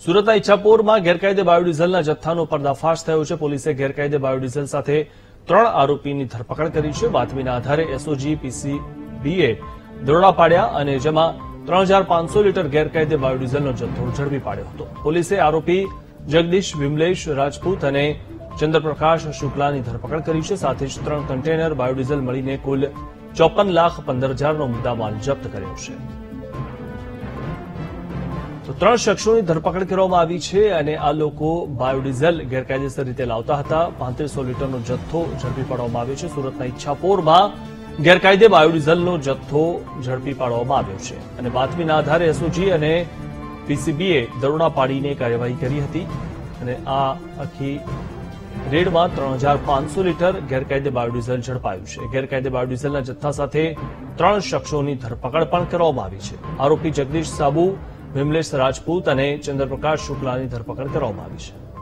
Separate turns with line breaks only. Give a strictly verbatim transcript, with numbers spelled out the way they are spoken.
સુરતના ઈચ્છાપુરમાં ગેરકાયદે બાયોડીઝલના જથ્થાનો પર્દાફાશ થયો છે। પોલીસે ગેરકાયદે બાયોડીઝલ સાથે ત્રણ આરોપીની ધરપકડ કરી છે। બાતમીના આધારે એસઓજી પીસીબીએ દરોડા પાડ્યા અને જેમાં ત્રણ હજાર પાંચસો લીટર ગેરકાયદે બાયોડીઝલનો જથ્થો ઝડપી પાડ્યો હતો। પોલીસે આરોપી જગદીશ વિમલેશ રાજપૂત અને ચંદ્રપ્રકાશ શુક્લાની ધરપકડ કરી છે। સાથે જ ત્રણ કન્ટેનર બાયોડીઝલ મળીને કુલ ચોપન લાખ પંદર હજારનો મુદ્દામાલ જપ્ત કર્યો છે। તો ત્રણ શખ્સોની ધરપકડ કરવામાં આવી છે અને આ લોકો બાયોડીઝલ ગેરકાયદેસર રીતે લાવતા હતા। પાંત્રીસો લીટરનો જથ્થો ઝડપી પાડવામાં આવ્યો છે। સુરતના ઈચ્છાપોરમાં ગેરકાયદે બાયોડીઝલનો જથ્થો ઝડપી પાડવામાં આવ્યો છે અને બાતમીના આધારે એસઓજી અને પીસીબીએ દરોડા પાડીને કાર્યવાહી કરી હતી અને આ આખી રેડમાં ત્રણ હજાર પાંચસો લીટર ગેરકાયદે બાયોડીઝલ ઝડપાયું છે। ગેરકાયદે બાયોડીઝલના જથ્થા સાથે ત્રણ શખ્સોની ધરપકડ પણ કરવામાં આવી છે। આરોપી જગદીશ સાબુ વિમલેશ રાજપૂત અને ચંદ્રપ્રકાશ શુક્લાની ધરપકડ કરવામાં આવી છે।